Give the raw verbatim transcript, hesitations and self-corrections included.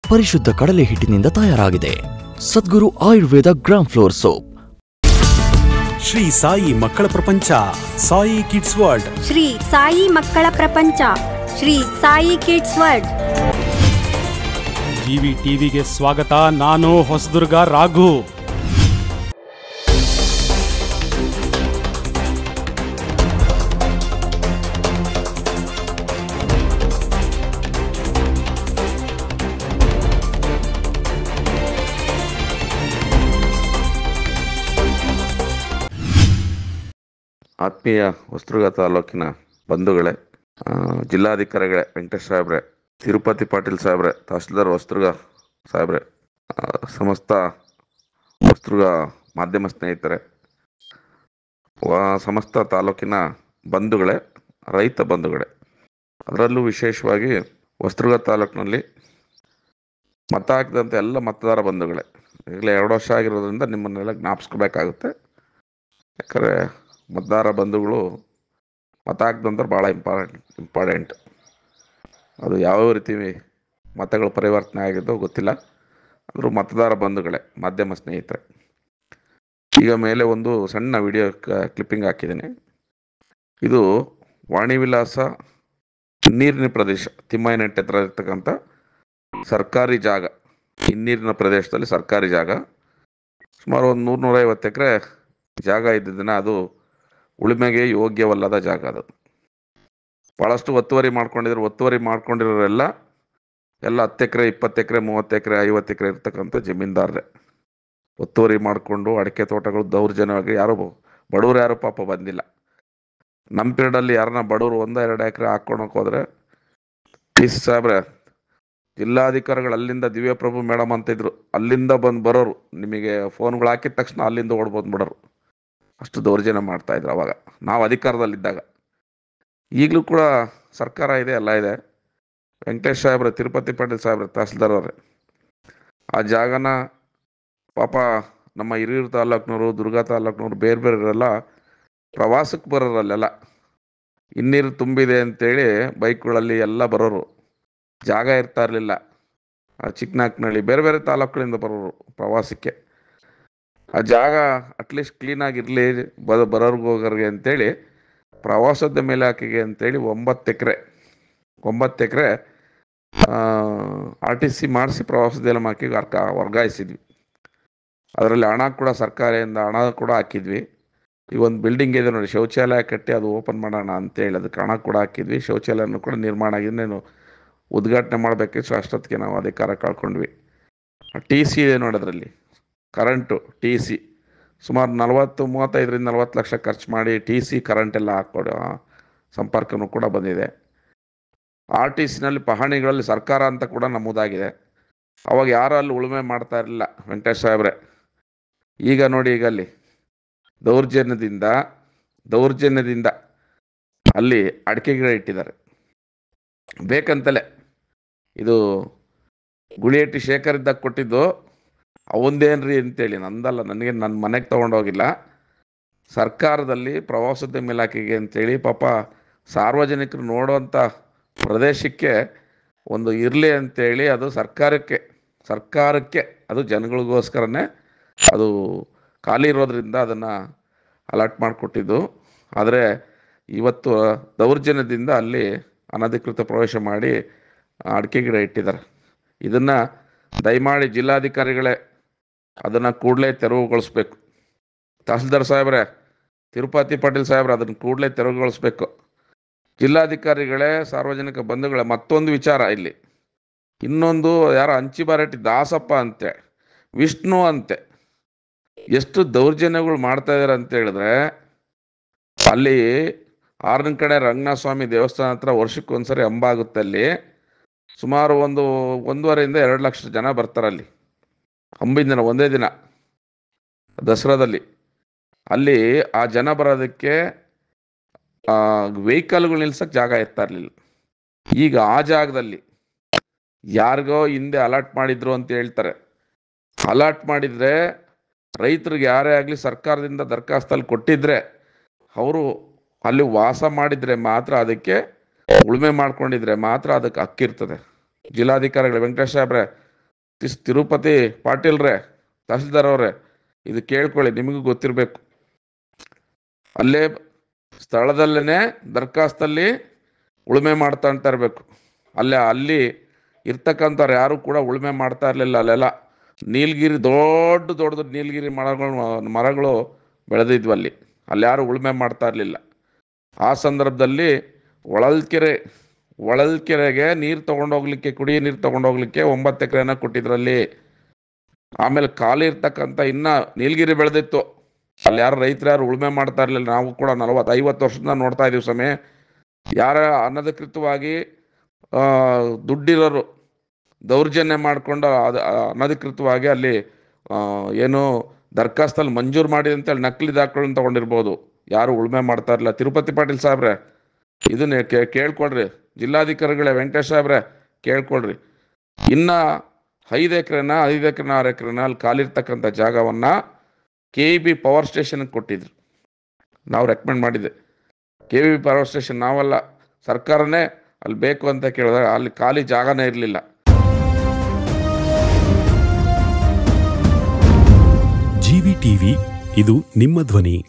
ಪರಿಶುದ್ಧ ಕಡಲೆ ಹಿಟ್ಟಿನಿಂದ ತಯಾರಾಗಿದೆ. Sadguru Ayurveda gram flour soap. Shri Sai ಮಕ್ಕಳ ಪ್ರಪಂಚ, ಸಾಯಿ ಕಿಡ್ಸ್ ವರ್ಲ್ಡ್. ಶ್ರೀ ಸಾಯಿ ಮಕ್ಕಳ ಪ್ರಪಂಚ, Shri Sai kids world. GV ಟಿವಿಗೆ ಸ್ವಾಗತ. ನಾನು ಹೊಸದುರ್ಗ ರಾಘು. ಆತ್ಮೀಯ ಹೊಸದುರ್ಗ ತಾಲೂಕಿನ ಬಂಧುಗಳೇ, ಜಿಲ್ಲಾಧಿಕಾರಿಗಳೇ, ವೆಂಕಟೇಶ್ ಸಾಹೇಬ್ರೆ, ತಿರುಪತಿ ಪಾಟೀಲ್ ಸಾಹೇಬ್ರೆ, ತಹಸೀಲ್ದಾರ್ ಹೊಸದುರ್ಗ ಸಾಹೇಬ್ರೆ, ಸಮಸ್ತ ಹೊಸದುರ್ಗ ಮಾಧ್ಯಮ ಸ್ನೇಹಿತರೆ, ಸಮಸ್ತ ತಾಲೂಕಿನ ಬಂಧುಗಳೇ, ರೈತ ಬಂಧುಗಳೇ, ಅದರಲ್ಲೂ ವಿಶೇಷವಾಗಿ ಹೊಸದುರ್ಗ ತಾಲೂಕಿನಲ್ಲಿ ಮತ ಹಾಕಿದಂಥ ಎಲ್ಲ ಮತದಾರ ಬಂಧುಗಳೇ, ಈಗಲೇ ಎರಡು ವರ್ಷ ಆಗಿರೋದ್ರಿಂದ ನಿಮ್ಮನ್ನೆಲ್ಲ ಜ್ಞಾಪಿಸ್ಕೋಬೇಕಾಗುತ್ತೆ. ಯಾಕಂದರೆ ಮತದಾರ ಬಂಧುಗಳು ಮತ ಹಾಕಿದಂದ್ರೆ ಭಾಳ ಇಂಪಾರ್ಟೆಂಟ್ ಇಂಪಾರ್ಟೆಂಟ್ ಅದು ಯಾವ ರೀತಿ ಮತಗಳು ಪರಿವರ್ತನೆ ಆಗಿದ್ದೋ ಗೊತ್ತಿಲ್ಲ. ಅಂದರೂ ಮತದಾರ ಬಂಧುಗಳೇ, ಮಾಧ್ಯಮ ಸ್ನೇಹಿತರೆ, ಈಗ ಮೇಲೆ ಒಂದು ಸಣ್ಣ ವಿಡಿಯೋ ಕ್ಲಿಪ್ಪಿಂಗ್ ಹಾಕಿದ್ದೀನಿ. ಇದು ವಾಣಿ ವಿಲಾಸ ಹಿನ್ನೀರಿನ ಪ್ರದೇಶ, ತಿಮ್ಮಯ್ಯನಟ್ಟೆ ಹತ್ರ ಇರ್ತಕ್ಕಂಥ ಸರ್ಕಾರಿ ಜಾಗ. ಹಿನ್ನೀರಿನ ಪ್ರದೇಶದಲ್ಲಿ ಸರ್ಕಾರಿ ಜಾಗ, ಸುಮಾರು ಒಂದು ನೂರು ನೂರೈವತ್ತು ಎಕರೆ ಜಾಗ ಇದ್ದಿದ್ದನ್ನು ಅದು ಉಳುಮೆಗೆ ಯೋಗ್ಯವಲ್ಲದ ಜಾಗ. ಅದು ಭಾಳಷ್ಟು ಒತ್ತುವರಿ ಮಾಡ್ಕೊಂಡಿದ್ರು. ಒತ್ತುವರಿ ಮಾಡ್ಕೊಂಡಿರೋರೆಲ್ಲ ಎಲ್ಲ ಹತ್ತು ಎಕರೆ, ಇಪ್ಪತ್ತು ಎಕರೆ, ಮೂವತ್ತು ಎಕರೆ, ಐವತ್ತು ಎಕರೆ ಇರ್ತಕ್ಕಂಥ ಜಮೀನ್ದಾರರೇ. ಒತ್ತುವರಿ ಮಾಡಿಕೊಂಡು ಅಡಿಕೆ ತೋಟಗಳು ದೌರ್ಜನ್ಯವಾಗಿ ಯಾರು ಬಡವರು ಯಾರು ಪಾಪ ಬಂದಿಲ್ಲ. ನಮ್ಮ ಪೀರಿಯಡಲ್ಲಿ ಯಾರನ್ನ ಬಡವರು ಒಂದು ಎರಡು ಎಕರೆ ಹಾಕ್ಕೊಳಕ್ಕೆ ಹೋದರೆ ಟಿ ಸಿ ಸಾಹೇಬ್ರೆ, ಜಿಲ್ಲಾಧಿಕಾರಿಗಳು ಅಲ್ಲಿಂದ ದಿವ್ಯಪ್ರಭು ಮೇಡಮ್ ಅಂತಿದ್ರು, ಅಲ್ಲಿಂದ ಬಂದು ಬರೋರು, ನಿಮಗೆ ಫೋನ್ಗಳು ಹಾಕಿದ ತಕ್ಷಣ ಅಲ್ಲಿಂದ ಓಡ್ಬೋದು ಬಿಡೋರು. ಅಷ್ಟು ದೌರ್ಜನ್ಯ ಮಾಡ್ತಾಯಿದ್ರು ಅವಾಗ ನಾವು ಅಧಿಕಾರದಲ್ಲಿದ್ದಾಗ. ಈಗಲೂ ಕೂಡ ಸರ್ಕಾರ ಇದೆ, ಎಲ್ಲ ಇದೆ. ವೆಂಕಟೇಶ್ ಸಾಹೇಬ್ರೆ, ತಿರುಪತಿ ಪಾಟೀಲ್ ಸಾಹೇಬ್ರೆ, ತಹಸೀಲ್ದಾರ್ ಅವರೇ, ಆ ಜಾಗನ ಪಾಪ ನಮ್ಮ ಹಿರಿಯೂರು ತಾಲೂಕಿನವರು, ದುರ್ಗ ತಾಲೂಕಿನವರು, ಬೇರೆ ಬೇರೆಯವರೆಲ್ಲ ಪ್ರವಾಸಕ್ಕೆ ಬರೋರಲ್ಲೆಲ್ಲ ಹಿನ್ನೀರು ತುಂಬಿದೆ ಅಂತೇಳಿ ಬೈಕ್ಗಳಲ್ಲಿ ಎಲ್ಲ ಬರೋರು. ಜಾಗ ಇರ್ತಾ ಇರಲಿಲ್ಲ. ಚಿಕ್ಕನಾಕ್ನಳ್ಳಿ ಬೇರೆ ಬೇರೆ ತಾಲೂಕುಗಳಿಂದ ಬರೋರು ಪ್ರವಾಸಕ್ಕೆ. ಆ ಜಾಗ ಅಟ್ಲೀಸ್ಟ್ ಕ್ಲೀನಾಗಿರಲಿ ಬ ಬರೋರ್ಗೆ ಹೋಗೋರಿಗೆ ಅಂತೇಳಿ ಪ್ರವಾಸದ ಮೇಲೆ ಹಾಕಿಗೆ ಅಂತೇಳಿ ಒಂಬತ್ತು ಎಕರೆ ಒಂಬತ್ತು ಎಕರೆ ಆರ್ ಟಿ ಸಿ ಮಾಡಿಸಿ ಪ್ರವಾಸೋದ್ಯಮ ಹಾಕಿ ವರ್ಕ ವರ್ಗಾಯಿಸಿದ್ವಿ. ಅದರಲ್ಲಿ ಹಣ ಕೂಡ ಸರ್ಕಾರದಿಂದ ಹಣ ಕೂಡ ಹಾಕಿದ್ವಿ. ಈ ಒಂದು ಬಿಲ್ಡಿಂಗ್ ಇದೆ ನೋಡಿ, ಶೌಚಾಲಯ ಕಟ್ಟಿ ಅದು ಓಪನ್ ಮಾಡೋಣ ಅಂತೇಳಿ ಅದಕ್ಕೆ ಹಣ ಕೂಡ ಹಾಕಿದ್ವಿ. ಶೌಚಾಲಯನೂ ಕೂಡ ನಿರ್ಮಾಣ ಆಗಿದ್ದೇನು ಉದ್ಘಾಟನೆ ಮಾಡಬೇಕಿತ್ತು. ಅಷ್ಟೊತ್ತಿಗೆ ನಾವು ಅಧಿಕಾರ ಕಳ್ಕೊಂಡ್ವಿ. ಟಿ ಸಿ ಇದೆ ನೋಡಿ, ಅದರಲ್ಲಿ ಕರೆಂಟು ಟಿ ಸಿ ಸುಮಾರು ನಲ್ವತ್ತು ಮೂವತ್ತೈದರಿಂದ ನಲ್ವತ್ತು ಲಕ್ಷ ಖರ್ಚು ಮಾಡಿ ಟಿ ಸಿ ಕರೆಂಟೆಲ್ಲ ಹಾಕ್ಕೊಡು ಸಂಪರ್ಕನೂ ಕೂಡ ಬಂದಿದೆ. ಆರ್ ಟಿ ಸಿನಲ್ಲಿ ಪಹಣಿಗಳಲ್ಲಿ ಸರ್ಕಾರ ಅಂತ ಕೂಡ ನಮೂದಾಗಿದೆ. ಅವಾಗ ಯಾರು ಅಲ್ಲಿ ಉಳುಮೆ ಮಾಡ್ತಾ ಇರಲಿಲ್ಲ ವೆಂಕಟೇಶ್ ಸಾಹೇಬ್ರೆ. ಈಗ ನೋಡಿ, ಈಗ ಅಲ್ಲಿ ದೌರ್ಜನ್ಯದಿಂದ ದೌರ್ಜನ್ಯದಿಂದ ಅಲ್ಲಿ ಅಡಿಕೆ ಗಿಡ ಇಟ್ಟಿದ್ದಾರೆ ಬೇಕಂತಲೇ. ಇದು ಗುಳಿಯಟ್ಟಿ ಶೇಖರ್ ಇದ್ದಾಗ ಕೊಟ್ಟಿದ್ದು, ಅವಂದೇನ್ರಿ ಅಂತೇಳಿ, ನಂದಲ್ಲ, ನನಗೆ ನನ್ನ ಮನೆಗೆ ತೊಗೊಂಡೋಗಿಲ್ಲ. ಸರ್ಕಾರದಲ್ಲಿ ಪ್ರವಾಸೋದ್ಯಮ ಇಲಾಖೆಗೆ ಅಂತೇಳಿ ಪಾಪ ಸಾರ್ವಜನಿಕರು ನೋಡುವಂಥ ಪ್ರದೇಶಕ್ಕೆ ಒಂದು ಇರಲಿ ಅಂತೇಳಿ ಅದು ಸರ್ಕಾರಕ್ಕೆ ಸರ್ಕಾರಕ್ಕೆ ಅದು ಜನಗಳಿಗೋಸ್ಕರನೇ ಅದು ಖಾಲಿ ಇರೋದ್ರಿಂದ ಅದನ್ನು ಅಲಾಟ್ ಮಾಡಿಕೊಟ್ಟಿದ್ದು. ಆದರೆ ಇವತ್ತು ದೌರ್ಜನ್ಯದಿಂದ ಅಲ್ಲಿ ಅನಧಿಕೃತ ಪ್ರವೇಶ ಮಾಡಿ ಅಡಿಕೆ ಗಿಡ ಇಟ್ಟಿದ್ದಾರೆ. ಇದನ್ನು ದಯಮಾಡಿ ಜಿಲ್ಲಾಧಿಕಾರಿಗಳೇ ಅದನ್ನು ಕೂಡಲೇ ತೆರವುಗೊಳಿಸ್ಬೇಕು. ತಹಸೀಲ್ದಾರ್ ಸಾಹೇಬ್ರೆ, ತಿರುಪತಿ ಪಾಟೀಲ್ ಸಾಹೇಬ್ರೆ, ಅದನ್ನು ಕೂಡಲೇ ತೆರವುಗೊಳಿಸ್ಬೇಕು. ಜಿಲ್ಲಾಧಿಕಾರಿಗಳೇ, ಸಾರ್ವಜನಿಕ ಬಂಧುಗಳೇ, ಮತ್ತೊಂದು ವಿಚಾರ ಇಲ್ಲಿ, ಇನ್ನೊಂದು ಯಾರೋ ಅಂಚಿಬಾರಟ್ಟಿ ದಾಸಪ್ಪ ಅಂತೆ, ವಿಷ್ಣು ಅಂತೆ, ಎಷ್ಟು ದೌರ್ಜನ್ಯಗಳು ಮಾಡ್ತಾ ಇದ್ದಾರೆ ಅಂತ ಹೇಳಿದ್ರೆ, ಅಲ್ಲಿ ಆರನೇ ಕಡೆ ರಂಗನಾಥ ಸ್ವಾಮಿ ದೇವಸ್ಥಾನ ಹತ್ರ ವರ್ಷಕ್ಕೊಂದ್ಸರಿ ಹಬ್ಬ ಆಗುತ್ತೆ. ಅಲ್ಲಿ ಸುಮಾರು ಒಂದು ಒಂದೂವರೆಯಿಂದ ಎರಡು ಲಕ್ಷ ಜನ ಬರ್ತಾರಲ್ಲಿ ಹಂಬಿನ ದಿನ, ಒಂದೇ ದಿನ ದಸರಾದಲ್ಲಿ. ಅಲ್ಲಿ ಆ ಜನ ಬರೋದಕ್ಕೆ ವೆಹಿಕಲ್ಗಳು ನಿಲ್ಸಕ್ಕೆ ಜಾಗ ಇರ್ತಾ ಇರಲಿಲ್ಲ. ಈಗ ಆ ಜಾಗದಲ್ಲಿ ಯಾರಿಗೋ ಹಿಂದೆ ಅಲಾಟ್ ಮಾಡಿದ್ರು ಅಂತ ಹೇಳ್ತಾರೆ. ಅಲಾಟ್ ಮಾಡಿದರೆ ರೈತರಿಗೆ ಯಾರೇ ಆಗಲಿ ಸರ್ಕಾರದಿಂದ ದರಖಾಸ್ತಲ್ಲಿ ಕೊಟ್ಟಿದ್ರೆ ಅವರು ಅಲ್ಲಿ ವಾಸ ಮಾಡಿದರೆ ಮಾತ್ರ, ಅದಕ್ಕೆ ಉಳುಮೆ ಮಾಡ್ಕೊಂಡಿದ್ರೆ ಮಾತ್ರ ಅದಕ್ಕೆ ಹಕ್ಕಿರ್ತದೆ. ಜಿಲ್ಲಾಧಿಕಾರಿಗಳು ವೆಂಕಟೇಶ್ ಸಾಹೇಬ್ರೆ, ತಿಸ್ ತಿರುಪತಿ ಪಾಟೀಲ್ರೇ, ತಹಸೀಲ್ದಾರ್ ಅವರೇ, ಇದು ಕೇಳ್ಕೊಳ್ಳಿ, ನಿಮಗೂ ಗೊತ್ತಿರಬೇಕು. ಅಲ್ಲೇ ಸ್ಥಳದಲ್ಲೇ ದರ್ಖಾಸ್ತಲ್ಲಿ ಉಳುಮೆ ಮಾಡ್ತಾ ಅಂತ ಇರಬೇಕು. ಅಲ್ಲೇ ಅಲ್ಲಿ ಇರ್ತಕ್ಕಂಥವ್ರು ಯಾರು ಕೂಡ ಉಳುಮೆ ಮಾಡ್ತಾ ಇರಲಿಲ್ಲ. ಅಲ್ಲೆಲ್ಲ ನೀಲಗಿರಿ ದೊಡ್ಡ ದೊಡ್ಡದು ನೀಲಗಿರಿ ಮರಗಳು ಮರಗಳು ಬೆಳೆದಿದ್ವು ಅಲ್ಲಿ. ಅಲ್ಲಿ ಯಾರು ಉಳುಮೆ ಮಾಡ್ತಾ ಇರಲಿಲ್ಲ. ಆ ಸಂದರ್ಭದಲ್ಲಿ ಹೊಳಲ್ಕೆರೆ ಹೊಳಲ್ಕೆರೆಗೆ ನೀರು ತೊಗೊಂಡೋಗ್ಲಿಕ್ಕೆ, ಕುಡಿಯೋ ನೀರು ತೊಗೊಂಡೋಗ್ಲಿಕ್ಕೆ ಒಂಬತ್ತು ಎಕರೆನ ಕೊಟ್ಟಿದ್ರಲ್ಲಿ. ಆಮೇಲೆ ಖಾಲಿ ಇರ್ತಕ್ಕಂಥ ಇನ್ನು ನೀಲಗಿರಿ ಬೆಳೆದಿತ್ತು, ಅಲ್ಲಿ ಯಾರು ರೈತರು ಯಾರು ಉಳುಮೆ ಮಾಡ್ತಾ ಇರಲಿಲ್ಲ. ನಾವು ಕೂಡ ನಲವತ್ತು ಐವತ್ತು ವರ್ಷದಿಂದ ನೋಡ್ತಾ ಇದ್ದೀವಿ ಸಮಯ. ಯಾರ ಅನಧಿಕೃತವಾಗಿ ದುಡ್ಡಿರೋರು ದೌರ್ಜನ್ಯ ಮಾಡಿಕೊಂಡು ಅದು ಅನಧಿಕೃತವಾಗಿ ಅಲ್ಲಿ ಏನು ದರ್ಖಾಸ್ತಲ್ಲಿ ಮಂಜೂರು ಮಾಡಿ ಅಂತೇಳಿ ನಕಲಿ ದಾಖಲೆಗಳನ್ನು ತೊಗೊಂಡಿರ್ಬೋದು. ಯಾರು ಉಳುಮೆ ಮಾಡ್ತಾ ಇರಲಿಲ್ಲ. ತಿರುಪತಿ ಪಾಟೀಲ್ ಸಾಹೇಬ್ರೆ, ಇದನ್ನೇ ಕೇಳ್ಕೊಳ್ರಿ. ಜಿಲ್ಲಾಧಿಕಾರಿಗಳೇ, ವೆಂಕಟೇಶ್ ಸಾಹೇಬ್ರೆ, ಕೇಳ್ಕೊಳ್ರಿ. ಇನ್ನು ಐದು ಎಕರೆನ ಐದು ಎಕರೆನ ಆರು ಎಕರೆನ ಅಲ್ಲಿ ಖಾಲಿರ್ತಕ್ಕಂಥ ಜಾಗವನ್ನು ಕೆ ಇ ಬಿ ಪವರ್ ಸ್ಟೇಷನ್ಗೆ ಕೊಟ್ಟಿದ್ರು. ನಾವು ರೆಕಮೆಂಡ್ ಮಾಡಿದ್ದೆ. K V B power station ನಾವಲ್ಲ, ಸರ್ಕಾರನೇ ಅಲ್ಲಿ ಬೇಕು ಅಂತ ಕೇಳಿದಾಗ ಅಲ್ಲಿ ಖಾಲಿ ಜಾಗನೇ ಇರಲಿಲ್ಲ. ಜಿ ವಿ ಟಿವಿ, ಇದು ನಿಮ್ಮ ಧ್ವನಿ.